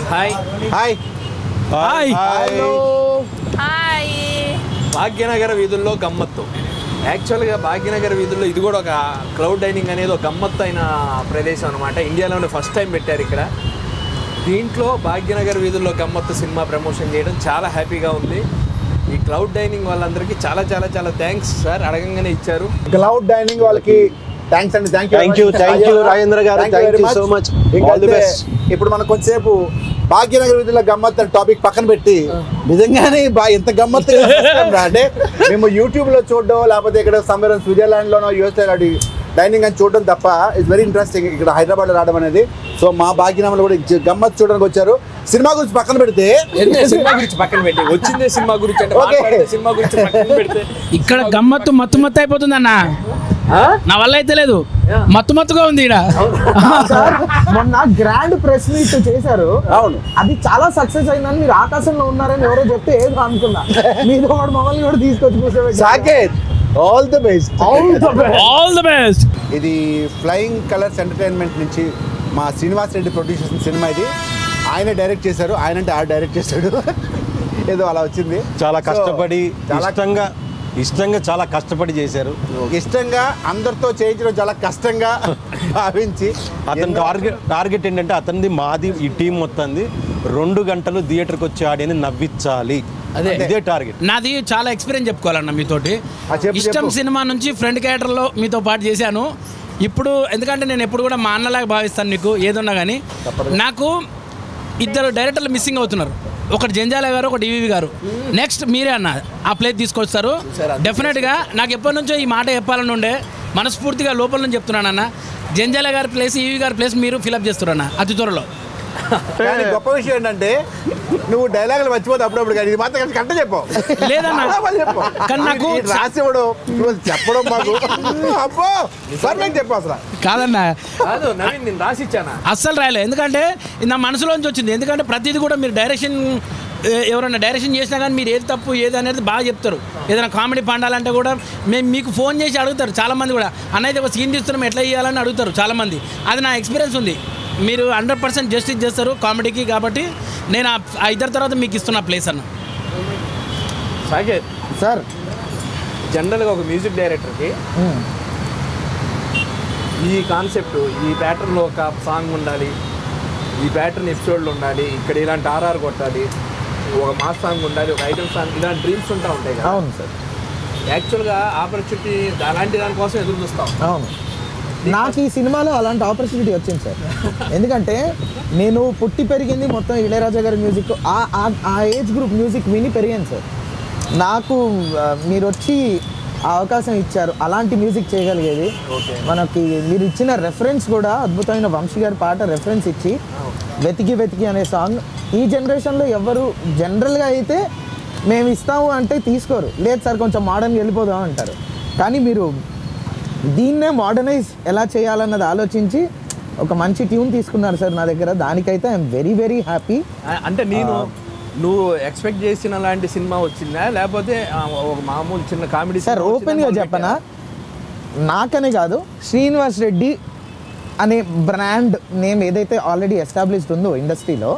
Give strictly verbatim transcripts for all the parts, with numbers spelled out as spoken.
Hi hi hi hello hi. Bhagyanagara వీధుల్లో గమ్మత్తు. యాక్చువల్గా భాగ్యనగర వీధుల్లో ఇది కూడా ఒక క్లౌడ్ డైనింగ్ అనేది ఒక గమ్మత్తు అయిన ప్రదేశం అనమాట. ఇండియాలోనే ఫస్ట్ టైం పెట్టారు ఇక్కడ. దీంట్లో భాగ్యనగర్ వీధుల్లో గమ్మత్తు సినిమా ప్రమోషన్ చేయడం చాలా హ్యాపీగా ఉంది. ఈ క్లౌడ్ డైనింగ్ వాళ్ళందరికీ చాలా చాలా చాలా థ్యాంక్స్ సార్. అడగంగానే ఇచ్చారు. క్లౌడ్ డైనింగ్ వాళ్ళకి థ్యాంక్స్ అండి. Thank thank you thank you Rajendra garu, thank you so much. All the best. ఇప్పుడు మనం కొంచెంసేపు భాగ్యనగర్ వీధుల్లో గమ్మత్ టాపిక్ పక్కన పెట్టి నిజంగానే బా ఎంత గమ్మత్తు అంటే మేము యూట్యూబ్ లో చూడడం లేకపోతే ఇక్కడ సమ్వేర్ స్విట్జర్లాండ్ లోనో యూఎస్ లో డైనింగ్ అని చూడడం తప్ప ఇట్స్ వెరీ ఇంట్రెస్టింగ్ ఇక్కడ హైదరాబాద్ లో రావడం అనేది. సో మా భాగ్యనగర్లో కూడా గమ్మత్ చూడడానికి వచ్చారు. సినిమా గురించి పక్కన పెడితే సినిమా గురించి పక్కన పెట్టి వచ్చిందే సినిమా గురించి అంటే మాట్లాడితే సినిమా గురించి పక్కన పెడితే ఇక్కడ గమ్మత్తు మత్తు మత్తు అయిపోతుంది అన్న. నా వల్ల అయితే లేదు, మత్తు మత్తుగా ఉంది ఇక్కడ. మొన్న గ్రాండ్ ప్రెస్ మీట్ చేశారు. అవును, అది చాలా సక్సెస్ అయిందని మీరు ఆకాశంలో ఉన్నారని ఎవరో చెప్తే ఏదో అనుకున్నా. మీతో పాటు మమ్మల్ని కూడా తీసుకొచ్చి కూర్చోబెట్టారు. Saketh all the best. All the best. ఇది ఫ్లయింగ్ కలర్స్ ఎంటర్టైన్మెంట్ నుంచి మా శ్రీనివాస్ రెడ్డి ప్రొడ్యూస్ చేసిన సినిమా. ఇది ఆయన డైరెక్ట్ చేశారు. ఆయన అంటే ఆ డైరెక్ట్ చేశాడు ఏదో అలా వచ్చింది. చాలా కష్టపడి చాలా ఇష్టంగా ఇష్టంగా చాలా కష్టపడి చేశారు. ఇష్టంగా అందరితో చేయించడం చాలా కష్టంగా భావించి అతని టార్గెట్ టార్గెట్ ఏంటంటే అతనిది మాది ఈ టీం మొత్తంది రెండు గంటలు థియేటర్కి వచ్చే ఆడియని నవ్వించాలి. అదే ఇదే టార్గెట్. నాది చాలా ఎక్స్పీరియన్స్ చెప్పుకోవాలన్న మీతోటి. ఆ, చెప్పు, ఇష్టం చెప్పు. సినిమా నుంచి ఫ్రెండ్ క్యారెక్టర్లో మీతో పాటు చేశాను. ఇప్పుడు ఎందుకంటే నేను ఎప్పుడు కూడా మా అన్నలాగా భావిస్తాను నీకు ఏదున్నా కానీ. నాకు ఇద్దరు డైరెక్టర్లు మిస్సింగ్ అవుతున్నారు. ఒకటి జంజాల గారు, ఒకటి ఈవీవి గారు. నెక్స్ట్ మీరే అన్న ఆ ప్లేస్ తీసుకొస్తారు. డెఫినెట్గా నాకు ఎప్పటి నుంచో ఈ మాట చెప్పాలని ఉండే, మనస్ఫూర్తిగా లోపల నుంచి చెప్తున్నాను అన్న. జంజాల గారి ప్లేస్, ఈవీవి గారి ప్లేస్ మీరు ఫిలప్ చేస్తున్నారన్న అతి త్వరలో. కానీ గొప్ప విషయం ఏంటంటే నువ్వు డైలాగులు మర్చిపోతే అప్పుడప్పుడు కానీ ఇది మాత్రం కంట చెప్పావు లేదన్నా. చెప్పు. కానీ నాకు రాసివ్వడం నువ్వు చెప్పడం మాకు అబ్బో పర్లేదు చెప్పు అసలు. కాదన్నా, కాదు నవీన్, నేను రాసిచ్చానా? అస్సలు రాయలే. ఎందుకంటే ఇది నా మనసులోంచి వచ్చింది. ఎందుకంటే ప్రతిదీ కూడా మీరు డైరెక్షన్ ఎవరైనా డైరెక్షన్ చేసినా కానీ మీరు ఏది తప్పు ఏది అనేది బాగా చెప్తారు. ఏదైనా కామెడీ పండాలంటే కూడా మేము మీకు ఫోన్ చేసి అడుగుతారు చాలామంది కూడా. అన్నైతే ఒక సీన్ తీస్తున్నాం ఎట్లా చేయాలని అడుగుతారు చాలామంది. అది నా ఎక్స్పీరియన్స్ ఉంది. మీరు హండ్రెడ్ పర్సెంట్ జస్టిస్ చేస్తారు కామెడీకి. కాబట్టి నేను ఆ ఇద్దరు తర్వాత మీకు ఇస్తున్న ప్లేస్ అన్న. సాకేత్ సార్ జనరల్గా ఒక మ్యూజిక్ డైరెక్టర్కి ఈ కాన్సెప్ట్, ఈ ప్యాటర్న్లో ఒక సాంగ్ ఉండాలి, ఈ ప్యాటర్న్ ఎపిసోడ్లు ఉండాలి, ఇక్కడ ఇలాంటి ఆర్ఆర్ కొట్టాలి, ఒక మాస్ సాంగ్ ఉండాలి, ఒక ఐటమ్ సాంగ్, ఇలాంటి డ్రీమ్స్ ఉంటా ఉంటాయి కదా. అవును సార్. యాక్చువల్గా ఆపర్చునిటీ అలాంటి దానికోసం ఎదురు చూస్తాం. అవును, నాకు ఈ సినిమాలో అలాంటి ఆపర్చునిటీ వచ్చింది సార్. ఎందుకంటే నేను పుట్టి పెరిగింది మొత్తం ఇళయరాజా గారి మ్యూజిక్, ఆ ఏజ్ గ్రూప్ మ్యూజిక్ విని పెరిగాను సార్. నాకు మీరు వచ్చి ఆ అవకాశం ఇచ్చారు అలాంటి మ్యూజిక్ చేయగలిగేది. మనకి మీరు ఇచ్చిన రెఫరెన్స్ కూడా అద్భుతమైన వంశీ గారి పాట రెఫరెన్స్ ఇచ్చి వెతికి వెతికి అనే సాంగ్ ఈ జనరేషన్లో ఎవరు జనరల్గా అయితే మేము ఇస్తాము అంటే తీసుకోరు. లేదు సార్ కొంచెం మోడర్న్గా వెళ్ళిపోదాం అంటారు. కానీ మీరు దీన్నే మోడర్నైజ్ ఎలా చేయాలన్నది ఆలోచించి ఒక మంచి ట్యూన్ తీసుకున్నారు సార్ నా దగ్గర. దానికైతే ఐఎమ్ వెరీ వెరీ హ్యాపీ. అంటే నేను నువ్వు ఎక్స్పెక్ట్ చేసిన లాంటి సినిమా వచ్చిందా లేకపోతే ఒక మామూలు చిన్న కామెడీ? సార్ ఓపెన్గా చెప్పనా, నాకనే కాదు శ్రీనివాస్ రెడ్డి అనే బ్రాండ్ నేమ్ ఏదైతే ఆల్రెడీ ఎస్టాబ్లిష్డ్ ఉందో ఇండస్ట్రీలో,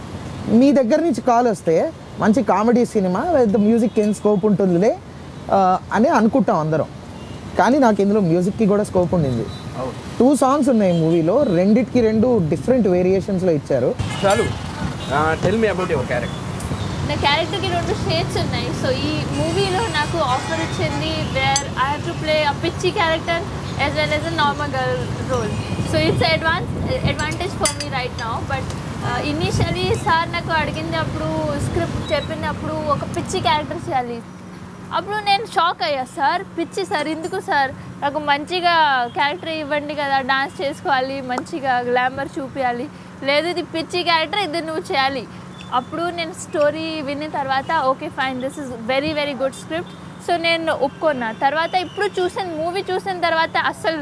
మీ దగ్గర నుంచి కాల్ వస్తే మంచి కామెడీ సినిమా లేదా మ్యూజిక్ ఏం స్కోప్ ఉంటుందిలే అని అనుకుంటాం అందరం. కానీ నాకు ఇందులో మ్యూజిక్కి కూడా స్కోప్ ఉండింది. టూ సాంగ్స్ ఉన్నాయి మూవీలో, రెండిటికి రెండు డిఫరెంట్ వేరియేషన్స్లో ఇచ్చారు. చాలు, tell me about your character. నా క్యారెక్టర్కి రెండు షేడ్స్ ఉన్నాయి. సో ఈ మూవీలో నాకు ఆఫర్ వచ్చింది where I have to play a పిచ్చి character as well as a normal girl role. So it's advance advantage for me right now. But initially sir నాకు అడిగినప్పుడు స్క్రిప్ట్ చెప్పినప్పుడు ఒక పిచ్చి క్యారెక్టర్ చేయాలి. అప్పుడు నేను షాక్ అయ్యా. సార్ పిచ్చి సార్ ఎందుకు సార్, నాకు మంచిగా క్యారెక్టర్ ఇవ్వండి కదా, డాన్స్ చేసుకోవాలి, మంచిగా గ్లామర్ చూపించాలి. లేదు ఇది పిచ్చి క్యారెక్టర్, ఇది నువ్వు చేయాలి. అప్పుడు నేను స్టోరీ విన్న తర్వాత okay fine this is very very good script. So నేను ఒప్పుకున్నా. తర్వాత ఇప్పుడు చూసిన మూవీ చూసిన తర్వాత అసలు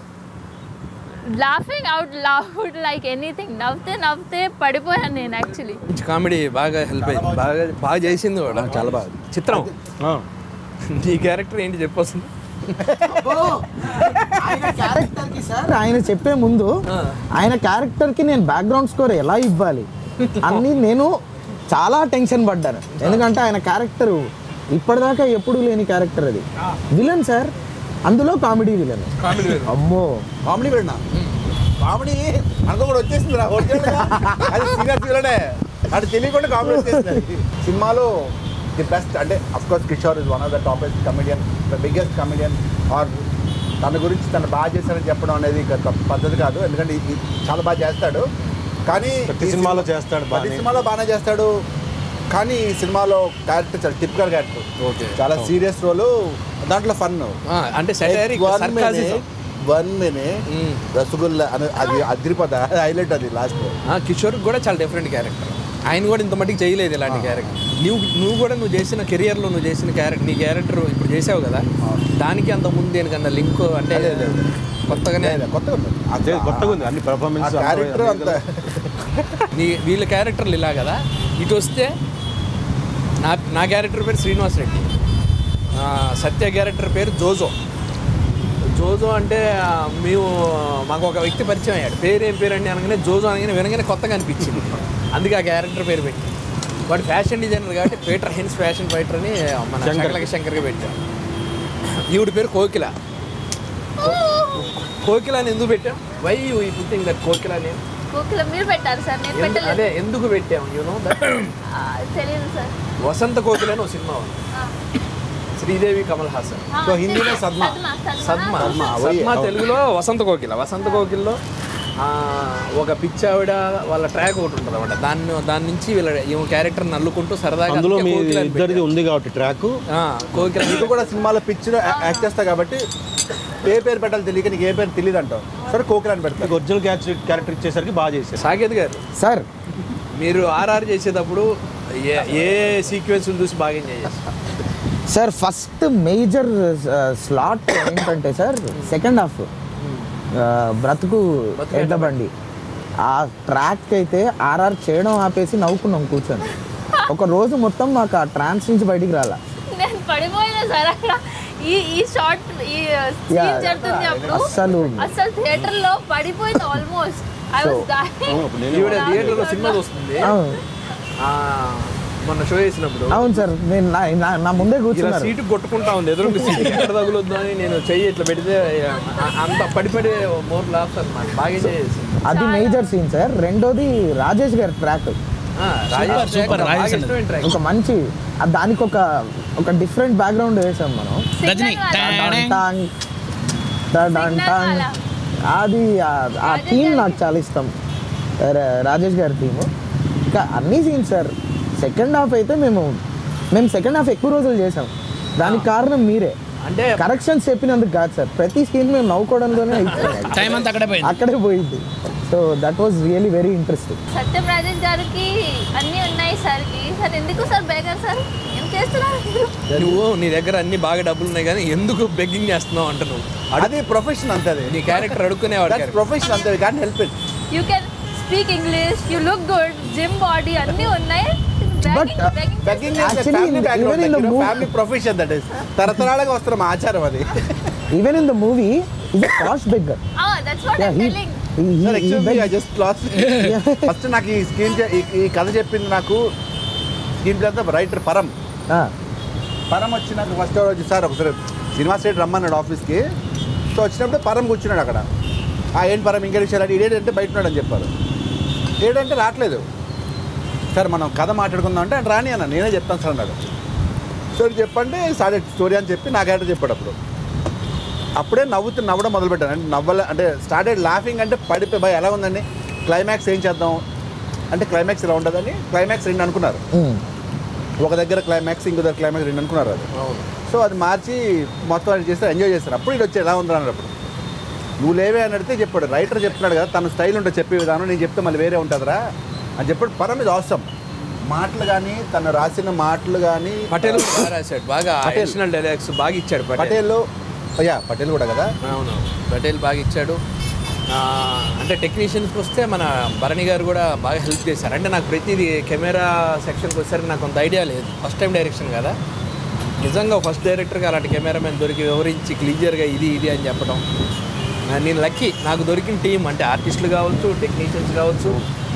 laughing out loud like anything, నవ్వుతే నవ్వుతే పడిపోయాను నేను. యాక్చువల్లీ కామెడీ బాగా హెల్ప్ అయింది, బాగా బాగా చేసింది కూడా, చాలా బాగా. చిత్రం నీ క్యారెక్టర్ ఏంటి చెప్పొస్తుంది? ఆయన క్యారెక్టర్కి సార్ ఆయన చెప్పే ముందు ఆయన క్యారెక్టర్కి నేను బ్యాక్గ్రౌండ్ స్కోర్ ఎలా ఇవ్వాలి, అన్నీ నేను చాలా టెన్షన్ పడ్డాను, ఎందుకంటే ఆయన క్యారెక్టర్ ఇప్పటిదాకా ఎప్పుడు లేని క్యారెక్టర్ అది. విలన్ సార్, అందులో కామెడీ విలన్. అమ్మో కామెడీ వెళ్ళినా కామెడీ అందులో కూడా వచ్చేసింది రా అది సీనియర్ ఫీల్డే అది తెలియకుండా కామెడీ వచ్చేసింది సినిమాలో. ది బెస్ట్ అంటే of course Kishore is one of the toppest comedian, the biggest comedian. Or తన గురించి తను బాగా చేశాడని చెప్పడం అనేది పద్ధతి కాదు, ఎందుకంటే చాలా బాగా చేస్తాడు. కానీ ప్రతి సినిమాలో చేస్తాడు, ప్రతి సినిమాలో బాగానే చేస్తాడు. కానీ ఈ సినిమాలో క్యారెక్టర్ చాలా టిపికల్ క్యారెక్టర్, చాలా సీరియస్ రోలు, దాంట్లో ఫన్ అంటే వన్ మినే రసగుల్లా అని అది అదిరిపోతా హైలైట్ అది లాస్ట్. కిషోర్ కూడా చాలా డిఫరెంట్ క్యారెక్టర్, ఆయన కూడా ఇంత మట్టికి చేయలేదు ఇలాంటి క్యారెక్టర్. నువ్వు నువ్వు కూడా నువ్వు చేసిన కెరియర్లో నువ్వు చేసిన క్యారెక్టర్, నీ క్యారెక్టర్ ఇప్పుడు చేసావు కదా, దానికి అంత ముందు దేనికన్నా లింక్ అంటే కొత్తగానే కొత్తగా అదే కొత్తగా ఉంది అన్ని పర్ఫార్మెన్స్ క్యారెక్టర్ అంత. నీ వీళ్ళ క్యారెక్టర్లు ఇలా కదా, ఇటు వస్తే నా నా క్యారెక్టర్ పేరు శ్రీనివాస్ రెడ్డి, సత్య క్యారెక్టర్ పేరు జోజో. జోజో అంటే మేము మాకు ఒక వ్యక్తి పరిచయం అయ్యాడు, పేరు ఏం పేరు అండి అనగానే జోజో అనగానే వినగానే కొత్తగా అనిపించింది, అందుకే ఆ క్యారెక్టర్ పేరు పెట్టి. వాడు ఫ్యాషన్ డిజైనర్ కాబట్టి పీటర్ హెన్స్ ఫ్యాషన్ ఫైటర్ అని మన శంకర్లకి శంకర్గా పెట్టాం. ఈవిడ పేరు కోకిల. కోకిల అని ఎందుకు పెట్టాం? Why you putting that Kokila name? Kokila మీరు పెట్టారు సార్, నేను పెట్టలేదు. అదే ఎందుకు పెట్టాం యూ నో దట్? తెలియదు సార్. వసంత కోకిల అని ఒక సినిమా ఉంది, శ్రీదేవి కమల్ హాసన్. సో హిందీలో సద్మా సద్మా సద్మా తెలుగులో వసంత కోకిల. వసంత కోకిల్లో ఒక పిచ్చావిడ వాళ్ళ ట్రాక్ ఒకటి ఉంటుంది అన్నమాట, దాన్ని దాని నుంచి వీళ్ళ ఈ క్యారెక్టర్ నల్లుకుంటూ సరదాగా అందులో మీ ఇద్దరిది ఉంది కాబట్టి ట్రాక్ కోకిల. నీకు కూడా సినిమాలో పిక్చర్ యాక్ట్ చేస్తా కాబట్టి ఏ పేరు పెట్టాలి తెలియక నీకు ఏ పేరు తెలియదు అంటావు, సరే కోకిల అని పెడతా. ఒరిజినల్ క్యారెక్టర్ ఇచ్చేసరికి బాగా చేశారు. సాకేత్ గారు సార్, మీరు ఆర్ఆర్ చేసేటప్పుడు ఏ ఏ సీక్వెన్స్ చూసి బాగా ఎంజాయ్ చేస్తారు సార్? ఫస్ట్ మేజర్ స్లాట్ ఏంటంటే సార్, సెకండ్ హాఫ్ బ్రతుకు ఎడ్ల బండి ఆ ట్రాక్ అయితే ఆర్ఆర్ చేయడం ఆపేసి నవ్వుకున్నాం కూర్చొని. ఒక రోజు మొత్తం మాకు ఆ ట్రాన్స్ నుంచి బయటికి రాలా. నేను పడిపోయినా సార్ అక్కడ. ఈ ఈ షార్ట్ ఈ సీన్ జరుగుతుంది అప్పుడు అసలు అసలు థియేటర్ లో పడిపోయింది ఆల్మోస్ట్. I was dyeing. ఈవిడ థియేటర్లో సినిమా చూస్తుంది మొన్న షో చేసినప్పుడు. అవును సార్, నేను నా ముందే కూర్చున్నా, సీటు కొట్టుకుంటా ఉంది, ఎదురు సీట్ ఎక్కడ తగులొద్దు అని నేను చెయ్యి ఇట్లా పెడితే అంత పడిపడి మోర్ లాప్స్ అనమాట, బాగా చేసి. అది మేజర్ సీన్ సార్. రెండోది రాజేష్ గారి ట్రాక్, ఒక మంచి దానికి ఒక ఒక డిఫరెంట్ బ్యాక్గ్రౌండ్ వేసాం మనం. అది ఆ థీమ్ నాకు చాలా ఇష్టం, రాజేష్ గారి థీమ్. ఇంకా అన్ని సీన్స్ సార్. సెకండ్ హాఫ్ అయితే మేము మేము సెకండ్ హాఫ్ ఎక్కువ రోజులు చేసాం, దానికి కారణం మీరే. అంటే కరెక్షన్స్ చెప్పినందుకు కాదు సార్, ప్రతి సీన్ మేము నవ్వుకోవడంలోనే టైం అంతా అక్కడే పోయింది అక్కడే పోయింది so that was really very interesting. Satyam Rajesh గారికి అన్నీ ఉన్నాయి సార్కి. సార్ ఎందుకు సార్ బేగర్ సార్ ఏం చేస్తున్నారు? నువ్వు నీ దగ్గర అన్ని బాగా డబ్బులు ఉన్నాయి కానీ ఎందుకు బెగ్గింగ్ చేస్తున్నావు అంట. నువ్వు అది ప్రొఫెషన్ అంతే, నీ క్యారెక్టర్ అడుక్కునేవాడు. ప్రొఫెషన్ అంతే, can't help it. You can speak English, you look good, gym body అన్నీ ఉన్నాయి. ఫ్యామిలీ ప్రొఫెషన్ దట్ ఇస్ తరతరాలుగా వస్తున్న మా ఆచారం అది. Even in the movie is a cast beggar. Ah, that's what I'm telling. First నాకు ఈ స్క్రీన్ ఈ కథ చెప్పింది నాకు స్క్రీన్ ప్లే రైటర్ పరం. పరం వచ్చి నాకు ఫస్ట్ రోజు సార్ ఒకసారి సినిమా స్టేట్ రమ్మన్నాడు ఆఫీస్కి. సో వచ్చినప్పుడు పరం కూర్చున్నాడు అక్కడ. ఆ ఏంటి పరం ఇంకా విషయాలు ఇదేంటంటే బయట ఉన్నాడు అని చెప్పారు. ఏడంటే రావట్లేదు సార్, మనం కథ మాట్లాడుకుందాం అంటే ఆయన రాని అన్న నేనే చెప్తాను సార్ అన్నాడు. స్టోరీ చెప్పంటే సార్ స్టోరీ అని చెప్పి నా క్యారెక్టర్ చెప్పాడు. అప్పుడు అప్పుడే నవ్వుతూ నవ్వడం మొదలుపెట్టాను. అంటే నవ్వలే అంటే స్టార్టెడ్ లాఫింగ్. అంటే పడిపోయి భయ ఎలా ఉందండి, క్లైమాక్స్ ఏం చేద్దాం అంటే క్లైమాక్స్ ఇలా ఉంటుందని క్లైమాక్స్ రెండు అనుకున్నారు. ఒక దగ్గర క్లైమాక్స్ ఇంకో దగ్గర క్లైమాక్స్ రెండు అనుకున్నారు అది. సో అది మార్చి మొత్తం అది చేస్తే ఎంజాయ్ చేస్తారు. అప్పుడు ఇది వచ్చి ఎలా ఉందని అన్నప్పుడు నువ్వు లేవే అని అడిగితే చెప్పాడు. రైటర్ చెప్తున్నాడు కదా, తన స్టైల్ ఉంటుంది చెప్పే విధానం, నేను చెప్తే మళ్ళీ వేరే ఉంటుందిరా అని చెప్పాడు. పరం ఇది అవసరం మాటలు కానీ తను రాసిన మాటలు కానీ. పటేల్ బాగా రాశాడు, బాగా అడిషనల్ డైలాగ్స్ బాగా ఇచ్చాడు పటేల్. యా పటేల్ కూడా కదా. అవును, పటేల్ బాగా ఇచ్చాడు. అంటే టెక్నీషియన్స్కి వస్తే మన భరణి గారు కూడా బాగా హెల్ప్ చేశారు. అంటే నాకు ప్రతిదీ కెమెరా సెక్షన్కి వచ్చేసరికి నాకు కొంత ఐడియా లేదు, ఫస్ట్ టైం డైరెక్షన్ కదా. నిజంగా ఫస్ట్ డైరెక్టర్గా అలాంటి కెమెరామెన్ దొరికి వివరించి క్లియర్గా ఇది ఇది అని చెప్పడం నేను లక్కీ. నాకు దొరికిన టీం అంటే ఆర్టిస్టులు కావచ్చు, టెక్నీషియన్స్ కావచ్చు,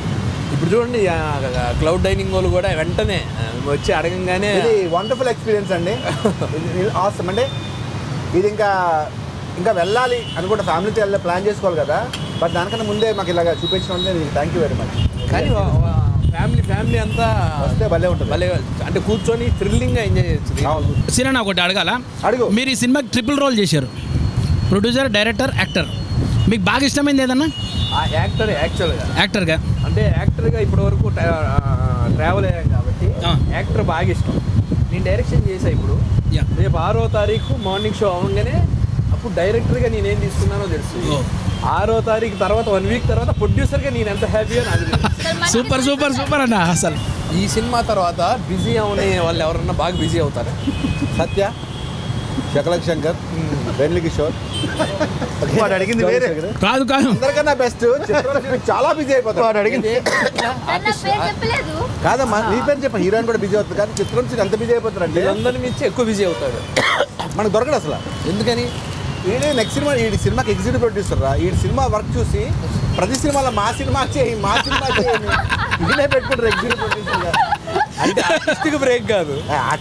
ఇప్పుడు చూడండి క్లౌడ్ డైనింగ్ వాళ్ళు కూడా వెంటనే వచ్చి అడగంగానే ఇది వండర్ఫుల్ ఎక్స్పీరియన్స్ అండి. ఆసమ్ అంటే ఇది ఇంకా ఇంకా వెళ్ళాలి అనుకుంటే ఫ్యామిలీతో వెళ్ళి ప్లాన్ చేసుకోవాలి కదా, బట్ దానికన్నా ముందే మాకు ఇలాగ చూపించడం థ్యాంక్ యూ వెరీ మచ్. కానీ ఫ్యామిలీ ఫ్యామిలీ అంతా వస్తే భలే ఉంటుంది. భలే అంటే కూర్చొని థ్రిల్లింగ్గా ఎంజాయ్ చేయొచ్చు. సినిమా ఒకటి అడగాల, అడుగు. మీరు ఈ సినిమాకి ట్రిపుల్ రోల్ చేశారు, ప్రొడ్యూసర్, డైరెక్టర్, యాక్టర్. మీకు బాగా ఇష్టమైంది ఏదన్నా? ఆ యాక్టర్ యాక్చువల్గా యాక్టర్గా అంటే యాక్టర్గా ఇప్పటి వరకు ట్రావెల్ అయ్యాం కాబట్టి యాక్టర్ బాగా ఇష్టం. నేను డైరెక్షన్ చేసా ఇప్పుడు. యా. రేపు ఆరో తారీఖు మార్నింగ్ షో అవ్వగానే అప్పుడు డైరెక్టర్గా నేనేం తీసుకున్నానో తెలుసు. ఆరో తారీఖు తర్వాత వన్ వీక్ తర్వాత ప్రొడ్యూసర్గా నేను ఎంత హ్యాపీగా నాకు తెలుసు. సూపర్ సూపర్ సూపర్ అన్న. అసలు ఈ సినిమా తర్వాత బిజీ అవనే వాళ్ళు ఎవరన్నా బాగా బిజీ అవుతారు. సత్య, శకలక్ శంకర్, వెన్లి కిషోర్. వాడు అడిగింది వేరే, కాదు కాదు అందరికన్నా బెస్ట్. చాలా బిజీ అయిపోతాడు. వాడు అడిగింది చెప్పలేదు. కాదమ్మా, నీ పేరు చెప్ప. హీరోయిన్ కూడా బిజీ అవుతుంది, కానీ చిత్రం సీన్ ఎంత బిజీ అయిపోతారు అంటే వీళ్ళందరినీ మించి ఎక్కువ బిజీ అవుతాడు. మనకు దొరకడు అసలు. ఎందుకని? ఈడే నెక్స్ట్ సినిమా ఈ సినిమాకి ఎగ్జిక్యూటివ్ ప్రొడ్యూసర్ రా. ఈ సినిమా వర్క్ చూసి ప్రతి సినిమాలో మా సినిమా చేయి మా సినిమా చేయి ఈయనే పెట్టుకుంటారు ఎగ్జిక్యూటివ్ ప్రొడ్యూసర్. అంటే ఆర్టిస్ట్కి బ్రేక్ కాదు,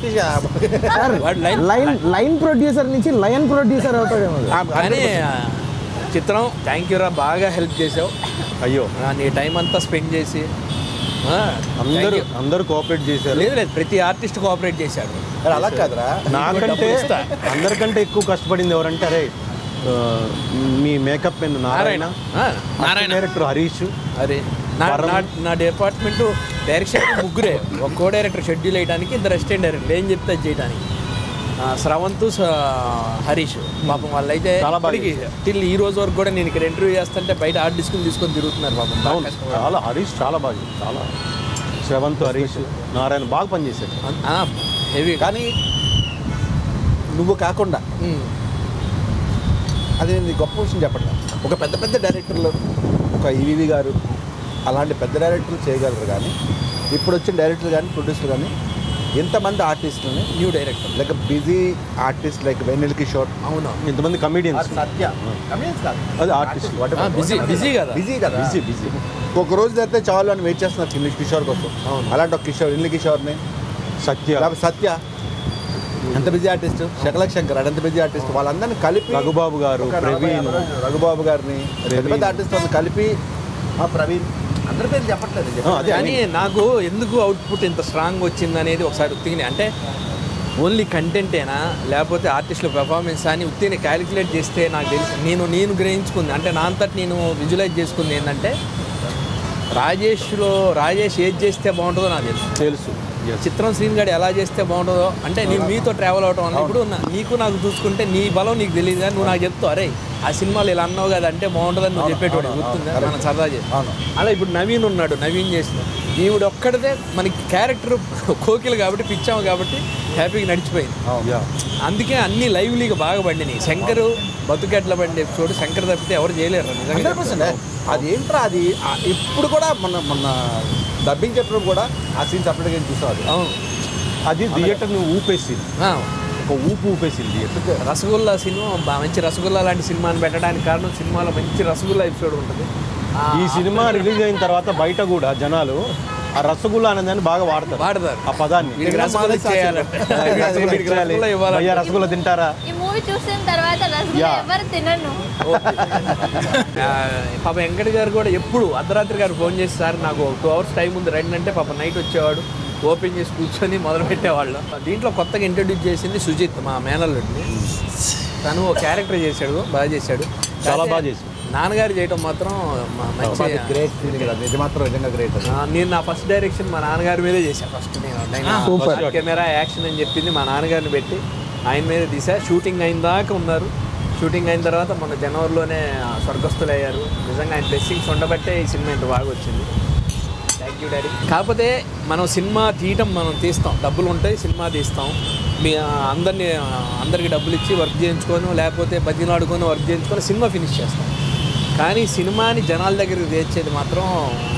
వాడు లైన్ లైన్ లైన్ ప్రొడ్యూసర్ నుంచి లయన్ ప్రొడ్యూసర్ అవుతాడేమో. కానీ చిత్రం థ్యాంక్ యూ రా, బాగా హెల్ప్ చేసావు. అయ్యో నీ టైం అంతా స్పెండ్ చేసి ఆ, అందరూ thank you. అందరూ కోఆపరేట్ చేశారు. లేదు లేదు ప్రతి ఆర్టిస్ట్ కోఆపరేట్ చేశాడు. అలా కాదురా, నాకంటే అందరికంటే ఎక్కువ కష్టపడింది ఎవరంటే అరే ఆ, మీ మేకప్ మెన్ నారాయణ, ఆ, నారాయణ. డైరెక్టర్ హరీష్. అరే నా నా- నా డిపార్ట్మెంట్ డైరెక్షన్ ముగ్గురే. ఒక కో డైరెక్టర్ షెడ్యూల్ వేయడానికి, ఇద్దరు అసిస్టెంట్ డైరెక్టర్ ఏం చెప్తే అది చేయడానికి. ఆ, శ్రవంత్ స- హరీష్ పాపం వాళ్ళైతే చాలా బాగా టిల్ ఈ రోజు వరకు కూడా నేను ఇక్కడ ఇంటర్వ్యూ చేస్తుంటే బయట ఆర్ట్ డిస్కులు తీసుకొని తిరుగుతున్నారు పాపం. బాగా అవును, కష్టపడ్డారు. చాలా హరీష్ చాలా బాగా చాలా శ్రవంత్, హరీష్, నారాయణ బాగా పనిచేశాడు. ఆ, హెవీ. కానీ నువ్వు కాకుండా అది నేను గొప్ప విషయం చెప్పట్లా. ఒక పెద్ద పెద్ద డైరెక్టర్లు, ఒక ఈవీవి గారు అలాంటి పెద్ద డైరెక్టర్లు చేయగలరు, కానీ ఇప్పుడు వచ్చిన డైరెక్టర్లు కానీ ప్రొడ్యూసర్ కానీ ఎంతమంది ఆర్టిస్టులని new director like busy artist like Vennela Kishore, అవును, ఇంతమంది కమిడియన్స్, సత్య, కమిడియన్స్ కాదు, అది ఆర్టిస్ట్ బిజీ బిజీ కదా. బిజీ కదా, బిజీ బిజీ. ఒక రోజు అయితే చాలు అని వెయిట్ చేస్తున్నారు కింది కిషోర్ కోసం. అవును. అలాంటి ఒక కిషోర్, వెన్నెల కిషోర్ని, సత్య, లేకపోతే సత్య ఎంత బిజీ ఆర్టిస్ట్, శకలక్ శంకర్ ఎంత బిజీ ఆర్టిస్ట్, వాళ్ళందరినీ కలిపి రఘుబాబు గారు, ఒక ప్రవీణ్, రఘుబాబు గారిని పెద్ద పెద్ద ఆర్టిస్ట్ వాళ్ళని కలిపి ఆ ప్రవీణ్ అందరి పేరు చెప్పట్లేదు ఆ, అదే కానీ నాకు ఎందుకు అవుట్పుట్ ఇంత స్ట్రాంగ్ వచ్చింది అనేది ఒకసారి ఉత్తిని అంటే ఓన్లీ కంటెంటేనా లేకపోతే ఆర్టిస్టుల పెర్ఫార్మెన్స్ అని ఉత్తిని క్యాలిక్యులేట్ చేస్తే నాకు తెలుసు. నేను నేను గ్రహించుకుంది అంటే నా అంతటి నేను విజువలైజ్ చేసుకుంది ఏంటంటే రాజేష్లో రాజేష్ ఏది చేస్తే బాగుంటుందో నాకు తెలుసు. తెలుసు. చిత్రం శ్రీన్ గారు ఎలా చేస్తే బాగుంటుందో అంటే నేను మీతో ట్రావెల్ అవటం వల్ల ఇప్పుడు నా- నీకు నాకు చూసుకుంటే నీ బలం నీకు తెలియదు కానీ నువ్వు నాకు చెప్తావు అరే ఆ సినిమాలు ఇలా అన్నావు కదా అంటే బాగుంటుందని నువ్వు చెప్పేటోడు గుర్తుందా మనం సరదా చేసి. అలా ఇప్పుడు నవీన్ ఉన్నాడు, నవీన్ చేసిన ఈవిడ ఒక్కడితే మనకి క్యారెక్టర్ కోకిలు కాబట్టి పిచ్చాము కాబట్టి హ్యాపీగా నడిచిపోయింది. యా. అందుకే అన్ని లైవ్లీగా బాగా పండినాయి. శంకర్ బతుకెట్ల బండి ఎపిసోడ్ శంకర్ తప్పితే ఎవరు చేయలేరు నిజంగా. హండ్రెడ్ పర్సెంట్ అది ఏంట్రా అది ఆ ఇప్పుడు కూడా మొన్న మొన్న డబ్బింగ్ చెప్పడం కూడా ఆ సీన్ సపరేట్గా చూసాం. అది అవును, అది థియేటర్ని ఊపేసింది, ఆ, ఒక ఊపు ఊపేసింది థియేటర్. రసగుల్లా సినిమా బా- మంచి రసగుల్లా లాంటి సినిమాని పెట్టడానికి కారణం సినిమాలో మంచి రసగుల్లా ఎపిసోడ్ ఉంటుంది. ఆ, ఈ సినిమా రిలీజ్ అయిన తర్వాత బయట కూడా జనాలు ఆ రసగుల్లా అనేదాన్ని బాగా వాడతారు, వాడతారు ఆ పదాన్ని. వీడికి రసగుల్లా ఇచ్చేయాలంటే. వీడికి రసగుల్లా భయ్యా ఇవ్వాలంటే. రసగుల్లా తింటారా? ఈ మూవీ చూసిన తర్వాత రసగుల్లా Yeah. ఎవరు తినను. ఆ, పాప వెంకట గారు కూడా ఎప్పుడు అర్ధరాత్రి గారు ఫోన్ చేసి సార్ నాకు టూ అవర్స్ టైం ఉంది రండి అంటే పాప నైట్ వచ్చేవాడు, ఓపెన్ చేసి కూర్చొని మొదలు పెట్టేవాళ్ళు. దీంట్లో కొత్తగా ఇంట్రడ్యూస్ చేసింది సుజిత్ మా మేనల్లుడిని. తను ఓ క్యారెక్టర్ చేశాడు, బాగా చేశాడు, చాలా బాగా చేశాడు. నాన్నగారు చేయటం మాత్రం మా- మంచి గ్రేట్ ఫీలింగ్ అది, ఇది మాత్రం నిజంగా గ్రేట్. అది ఆ, నేను నా ఫస్ట్ డైరెక్షన్ మా నాన్నగారి మీదే చేశాను. ఫస్ట్ నేను Super. ఫస్ట్ కెమెరా యాక్షన్ అని చెప్పింది మా నాన్నగారిని పెట్టి ఆయన మీదే తీసా. షూటింగ్ అయిన దాకా ఉన్నారు. షూటింగ్ అయిన తర్వాత మొన్న జనవరిలోనే స్వర్గస్థులు అయ్యారు. నిజంగా ఆయన బ్లెస్సింగ్స్ ఉండబట్టే ఈ సినిమా ఇంత బాగా వచ్చింది. Thank you daddy. కాకపోతే మనం సినిమా తీయటం మనం తీస్తాం, డబ్బులు ఉంటాయి, సినిమా తీస్తాం. మీ అందరినీ అందరికి డబ్బులు ఇచ్చి వర్క్ చేయించుకొని లేకపోతే బతిలాడుకొని వర్క్ చేయించుకొని సినిమా ఫినిష్ చేస్తాం. కానీ సినిమాని జనాల దగ్గరికి తెచ్చేది మాత్రం